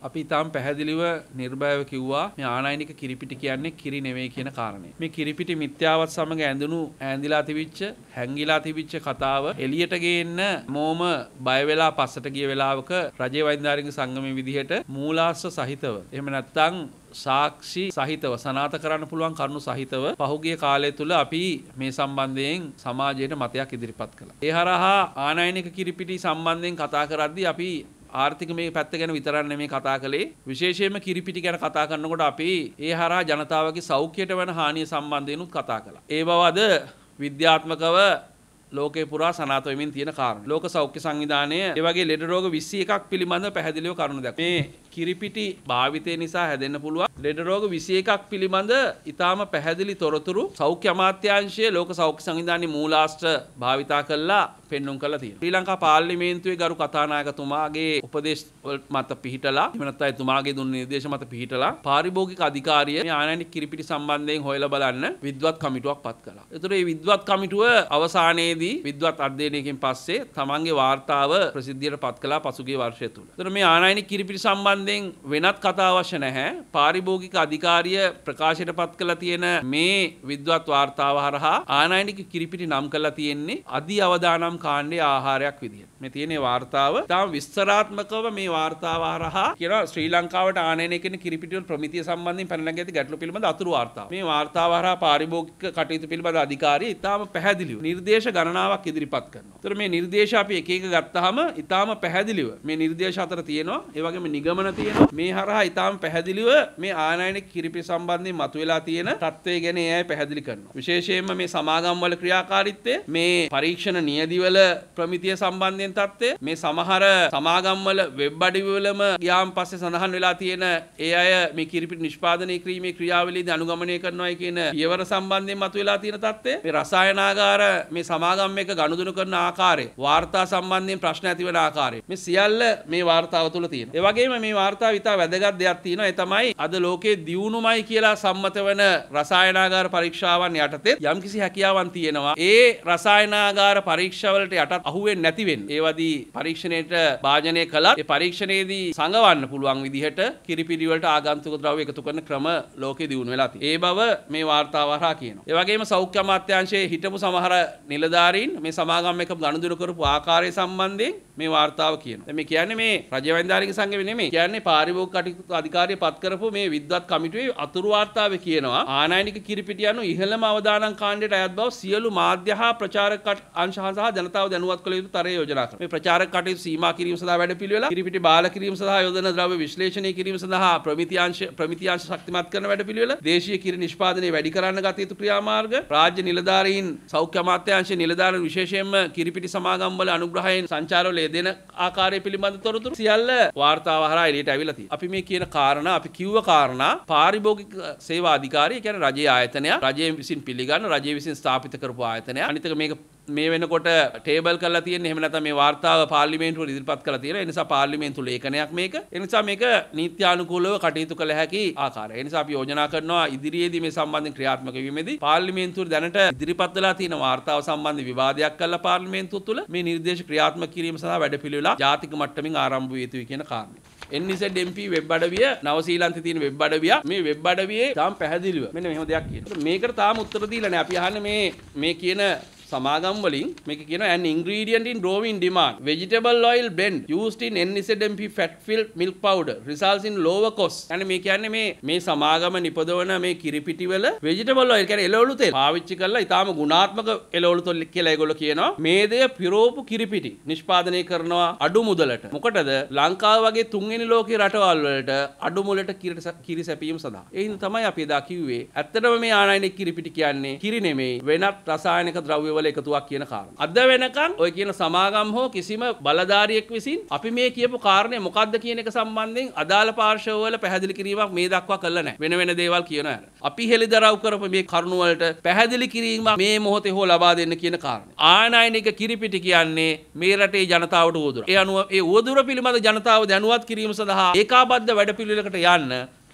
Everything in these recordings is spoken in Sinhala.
අපි තාම පැහැදිලිව නිර්භයව කිව්වා මේ ආනයනික කිරිපිටි කියන්නේ කිරි නෙවෙයි කියන කාරණේ. මේ කිරිපිටි මිත්‍යාවත් සමග ඇඳිලා තිබිච්ච, හැංගිලා තිබිච්ච කතාව එළියට ගේන්න මොම බය වෙලා පස්සට ගිය වෙලාවක රජේ වෛද්‍යාරික සංගමයේ විදිහට මූලාශ්‍ර සහිතව එහෙම නැත්නම් සාක්ෂි සහිතව සනාත කරන්න පුළුවන් කරුණු සහිතව පහුගිය කාලය තුල අපි මේ සම්බන්ධයෙන් සමාජයට මතයක් ඉදිරිපත් කළා. ඒ හරහා ආනයනික කිරිපිටි සම්බන්ධයෙන් කතා කරද්දී අපි ආර්ථික මේ පැත්ත ගැන විතරක් නෙමෙයි කතා කළේ. විශේෂයෙන්ම කිරිපිටි ගැන කතා කරනකොට අපි ඒ හරහා ජනතාවගේ සෞඛ්‍යයට වෙන හානිය සම්බන්ධයෙන්ුත් කතා කළා. ඒ බව අද විද්‍යාත්මකව ලෝකේ පුරා සනාථ වෙමින් තියෙන කාරණා. ලෝක සෞඛ්‍ය සංවිධානය ඒ වගේ ලෙඩ රෝග 21ක් පිළිබඳව පැහැදිලිව කරුණු දැක්වුවා. මේ කිරිපිටි භාවිතය නිසා හැදෙන්න පුළුවන් ලෙඩ රෝග 21ක් පිළිබඳ ඊටාම පැහැදිලි තොරතුරු සෞඛ්‍ය අමාත්‍යාංශයේ ලෝක සෞඛ්‍ය සංවිධානයේ මූලාශ්‍ර භාවිතා කළා පෙන්눔 කළා තියෙනවා. ශ්‍රී ලංකා පාර්ලිමේන්තුවේ ගරු කතානායකතුමාගේ උපදේශ මත පිහිටලා එහෙම නැත්නම් එතුමාගේ දුන්න නිර්දේශ මත පිහිටලා පාරිභෝගික අධිකාරිය මේ ආනයනික කිරිපිටි සම්බන්ධයෙන් හොයලා බලන්න විද්වත් කමිටුවක් පත් කළා. ඒතර මේ විද්වත් කමිටුව අවසානයේදී විද්වත් අධ්‍යයනයකින් පස්සේ තමන්ගේ වාර්තාව ප්‍රසිද්ධියට පත් කළා පසුගිය වර්ෂය තුල. ඒතර මේ ආනයනික කිරිපිටි සම්බන්ධයෙන් වෙනත් කතා අවශ්‍ය නැහැ. පාරිභෝගික අධිකාරිය ප්‍රකාශයට පත් කළා තියෙන මේ විද්වත් වාර්තාව හරහා ආනයනික කිරිපිටි නම් කළා තියෙන්නේ අධි අවදානම් කාණ්ඩයේ ආහාරයක් විදියට. මේ තියෙන වාර්තාව තාම විස්තරාත්මකව මේ වාර්තාව හරහා කියන ශ්‍රී ලංකාවට ආනයනය කරන කිරිපිටි වල ප්‍රමිතිය සම්බන්ධයෙන් පැන නැගී ඇති ගැටලු පිළිබඳ අතුරු වාර්තාව. මේ වාර්තාව හරහා පාරිභෝගික කටයුතු පිළිබඳ අධිකාරිය ඊටාම පැහැදිලිව නිර්දේශ ගණනාවක් ඉදිරිපත් කරනවා. ඒතර මේ නිර්දේශ අපි එක එක ගත්තාම ඊටාම පැහැදිලිව මේ නිර්දේශ අතර තියෙනවා. ඒ වගේම නිගමන තියෙනවා. මේ හරහා ඊටාම පැහැදිලිව මේ ආනයනික කිරිපිටි සම්බන්ධයෙන් මතුවලා තියෙන තත්ත්වය ගැන එයයි පැහැදිලි කරනවා. විශේෂයෙන්ම මේ සමාගම් වල ක්‍රියාකාරීත්වය, මේ පරීක්ෂණ නියදිවල ප්‍රමිතිය සම්බන්ධයෙන් තත්ත්වය, මේ සමහර සමාගම් වල වෙබ් අඩවිවලම ගියාන් පස්සේ සඳහන් වෙලා තියෙන ඒ අය මේ කිරිපිටි නිෂ්පාදනය කිරීමේ ක්‍රියාවලියදී අනුගමනය කරනවායි කියන පියවර සම්බන්ධයෙන් මතුවලා තියෙන තත්ත්වය, මේ රසායනාගාර මේ සමාගම් එක ගනුදෙනු කරන ආකාරය, වාර්තා සම්බන්ධයෙන් ප්‍රශ්න ඇති වෙන ආකාරය, මේ සියල්ල මේ වාර්තාව තුල තියෙනවා. ඒ වගේම මේ වාර්තාව ඉතා වැදගත් දෙයක් තියෙනවා. ඒ තමයි අද ලෝකයේ දියුණුමයි කියලා සම්මත වෙන රසායනාගාර පරීක්ෂාවන් යටතේ යම්කිසි හැකියාවක් තියෙනවා. ඒ රසායනාගාර පරීක්ෂාවලට යටත් අහුවෙන්නේ නැති වෙන්නේ. ඒවදී පරීක්ෂණයට භාජනය කළත් ඒ පරීක්ෂණයේදී සංගවන්න පුළුවන් විදිහට කිරිපිටි වලට ආගන්තුක ද්‍රව්‍ය එකතු කරන ක්‍රම ලෝකේ දියුණු වෙලා තියෙනවා. ඒ බව මේ වාර්තාව හරහා කියනවා. ඒ වගේම සෞඛ්‍ය අමාත්‍යාංශයේ හිටපු සමහර නිලධාරීන් මේ සමාගම් එක ගනුදෙනු කරපු ආකාරය සම්බන්ධයෙන් මේ වාර්තාව කියනවා. දැන් මේ කියන්නේ මේ රජ වෛද්‍යාරික සංගමේ නෙමෙයි. කියන්නේ පාරිභෝගික කටයුතු අධිකාරිය පත් කරපු මේ විද්වත් කමිටුවේ අතුරු වාර්තාවේ කියනවා ආනයනික කිරිපිටි යනු ඉහළම අවදානම් කාණ්ඩයට අයත් බව සියලු මාධ්‍ය හා ප්‍රචාරක අංශ සහ ජනතාව දැනුවත් කළ යුතු තරයේ යෝජනා කරනවා. මේ ප්‍රචාරක කටයුතු සීමා කිරීම සඳහා වැඩපිළිවෙල, කිරිපිටි බාල කිරීම සඳහා යොදන ද්‍රව්‍ය විශ්ලේෂණය කිරීම සඳහා ප්‍රමිතියාංශ ශක්තිමත් කරන වැඩපිළිවෙල, දේශීය කිරි නිෂ්පාදනය වැඩි කරන්න ගත යුතු ක්‍රියාමාර්ග, රාජ්‍ය නිලධාරීන් සෞඛ්‍ය අමාත්‍යාංශයේ නිලධාරීන් විශේෂයෙන්ම කිරිපිටි සමාගම් වල අනුග්‍රහයෙන් සංචාරවල යෙදෙන ආකාරය පිළිබඳ තොරතුරු සියල්ල වාර්තාව හරහා එළියට ඇවිල්ලා තියෙනවා. අපි මේ කියන කාරණා, අපි කිව්ව කාරණා පාරිභෝගික සේවා අධිකාරිය කියන්නේ රජයේ ආයතනයක්, රජයෙන් විසින් පිළිගන්න, රජය විසින් ස්ථාපිත කරපු ආයතනයක්. අනිත් එක මේක මේ වෙනකොට ටේබල් කරලා තියෙන්නේ, එහෙම නැත්නම් මේ වාර්තාව පාර්ලිමේන්තුවට ඉදිරිපත් කරලා තියෙනවා. ඒ නිසා පාර්ලිමේන්තු ලේඛනයක් මේක. ඒ නිසා මේක නීත්‍යානුකූලව කටයුතු කළ හැකි ආකාරය. ඒ නිසා අපි යෝජනා කරනවා ඉදිරියේදී මේ සම්බන්ධයෙන් ක්‍රියාත්මක වීමේදී පාර්ලිමේන්තුවේ දැනට ඉදිරිපත් වෙලා තියෙන වාර්තාව සම්බන්ධ විවාදයක් කළා පාර්ලිමේන්තුව තුළ මේ නිර්දේශ ක්‍රියාත්මක කිරීම සඳහා වැඩපිළිවෙල ජාතික මට්ටමින් ආරම්භ විය යුතුයි කියන කාරණය. NZMP වෙබ් අඩවිය, නවසීලන්තේ තියෙන වෙබ් අඩවිය, මේ වෙබ් අඩවියේ තාම පැහැදිලිව මෙන්න මෙහෙම දෙයක් කියනවා. මේකට තාම උත්තර දීලා නැහැ. අපි අහන්නේ මේ කියන සමාගම් වලින් මේක කියනවා an ingredient in growing demand, vegetable oil blend used in NZMP fat filled milk powder results in lower cost. يعني මේ කියන්නේ මේ සමාගම නිපදවන මේ කිරිපිටි වල vegetable oil කියන්නේ එළවලු තෙල් පාවිච්චි කරලා ඊටාම ගුණාත්මක එළවලු තෙල් කියලා ඒගොල්ලෝ කියනවා. මේ දෙය පිරෝපු කිරිපිටි නිෂ්පාදනය කරනවා අඩු මුදලට. මොකටද? ලංකාව වගේ තුන්වෙනි ලෝකයේ රටවල් වලට අඩු මුදලට කිරි සැපීම සඳහා. ඒ හින්දා තමයි අපි එදා කිව්වේ ඇත්තටම මේ ආනයනික කිරිපිටි කියන්නේ කිරි නෙමෙයි, වෙනත් රසායනික ද්‍රව්‍ය වල එකතුවක් කියන කාරණා. අද වෙනකන් ඔය කියන සමාගම් හෝ කිසිම බලධාරියෙක් විසින් අපි මේ කියපු කාරණේ මොකක්ද කියන එක සම්බන්ධයෙන් අදාළ පාර්ශව වල පැහැදිලි කිරීමක් මේ දක්වා කළා නැහැ. වෙන දේවල් කියනවා. අපි හෙළිදරව් කරපු මේ කරුණු වලට පැහැදිලි කිරීමක් මේ මොහොතේ හෝ ලබා දෙන්න කියන කාරණේ. ආනයනික කිරිපිටි කියන්නේ මේ රටේ ජනතාවට උවදුර. ඒ අනුව ඒ උවදුර පිළිබඳ ජනතාව දැනුවත් කිරීම සඳහා ඒකාබද්ධ වැඩපිළිවෙලකට යන්න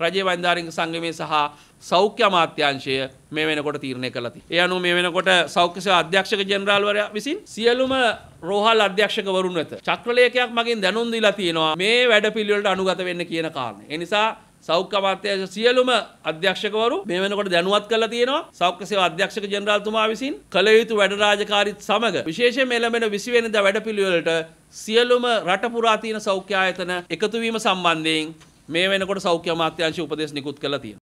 රජයේ වෛද්‍යාරික සංගමය සහ සෞඛ්‍ය අමාත්‍යාංශය මේ වෙනකොට තීරණය කළා තියෙනවා. ඒ අනුව මේ වෙනකොට සෞඛ්‍ය සේවා අධ්‍යක්ෂක ජෙනරාල්වරයා විසින් සියලුම රෝහල් අධ්‍යක්ෂකවරුන් වෙත චක්‍රලේඛයක් මගින් දැනුම් දීලා තියෙනවා මේ වැඩපිළිවෙලට අනුගත වෙන්න කියන කාරණේ. ඒ නිසා සෞඛ්‍ය අමාත්‍යාංශ සියලුම අධ්‍යක්ෂකවරු මේ වෙනකොට දැනුවත් කරලා තියෙනවා. සෞඛ්‍ය සේවා අධ්‍යක්ෂක ජෙනරාල්තුමා විසින් කළ යුතු වැඩ රාජකාරීත් සමග විශේෂයෙන් එළඹෙන 20 වෙනිදා වැඩපිළිවෙලට සියලුම රට පුරා තියෙන සෞඛ්‍ය ආයතන එකතු වීම සම්බන්ධයෙන් මේ වෙනකොට සෞඛ්‍ය අමාත්‍යාංශය උපදෙස් නිකුත් කළා තියෙනවා.